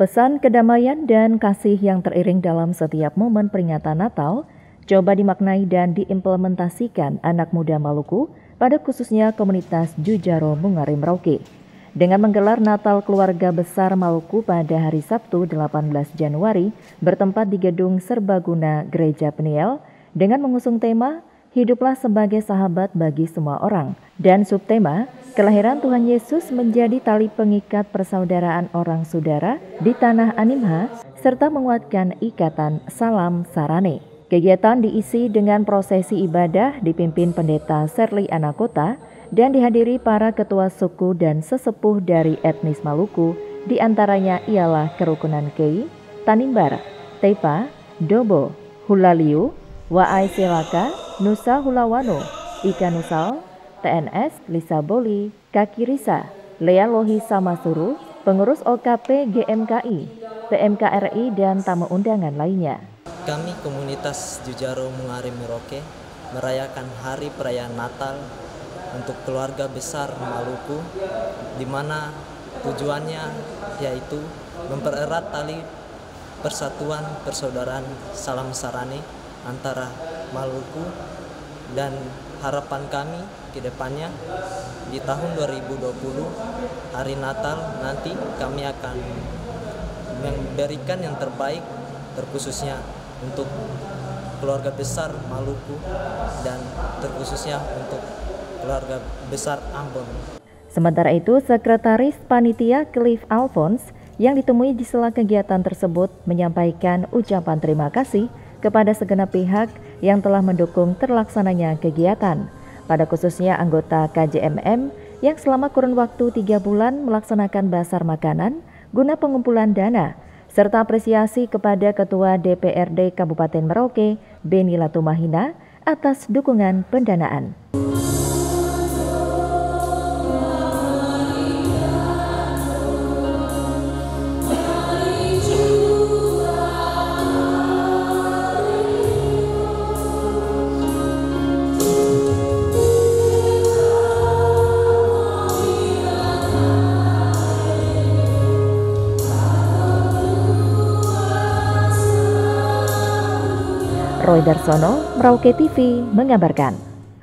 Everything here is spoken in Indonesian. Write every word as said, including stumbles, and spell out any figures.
Pesan kedamaian dan kasih yang teriring dalam setiap momen peringatan Natal coba dimaknai dan diimplementasikan anak muda Maluku, pada khususnya komunitas Jujaro Mungari Merauke. Dengan menggelar Natal Keluarga Besar Maluku pada hari Sabtu delapan belas Januari bertempat di Gedung Serbaguna Gereja Peniel dengan mengusung tema Hiduplah sebagai sahabat bagi semua orang dan subtema Kelahiran Tuhan Yesus menjadi tali pengikat persaudaraan orang saudara di tanah Animha serta menguatkan ikatan salam sarane. Kegiatan diisi dengan prosesi ibadah dipimpin Pendeta Serli Anakota dan dihadiri para ketua suku dan sesepuh dari etnis Maluku, diantaranya ialah kerukunan Kei, Tanimbar, Tepa, Dobo, Hulaliu, Waai Selaka, Nusa Hulawano, Ika Nusal, T N S Lisa Boli, Kaki Risa, Lea Lohi Samasuru, pengurus O K P G M K I, P M K R I dan tamu undangan lainnya. Kami komunitas Jujaro Mungari Merauke merayakan hari perayaan Natal untuk keluarga besar Maluku, di mana tujuannya yaitu mempererat tali persatuan persaudaraan salam sarane antara Maluku, dan harapan kami ke depannya di tahun dua ribu dua puluh hari Natal nanti kami akan memberikan yang terbaik terkhususnya untuk keluarga besar Maluku dan terkhususnya untuk keluarga besar Ambon. Sementara itu, Sekretaris Panitia Cliff Alphonse yang ditemui di sela kegiatan tersebut menyampaikan ucapan terima kasih kepada segenap pihak yang telah mendukung terlaksananya kegiatan, pada khususnya anggota K J M M yang selama kurun waktu tiga bulan melaksanakan basar makanan guna pengumpulan dana, serta apresiasi kepada Ketua D P R D Kabupaten Merauke, Beni Latumahina, atas dukungan pendanaan. Roy Darsono, Merauke T V mengabarkan.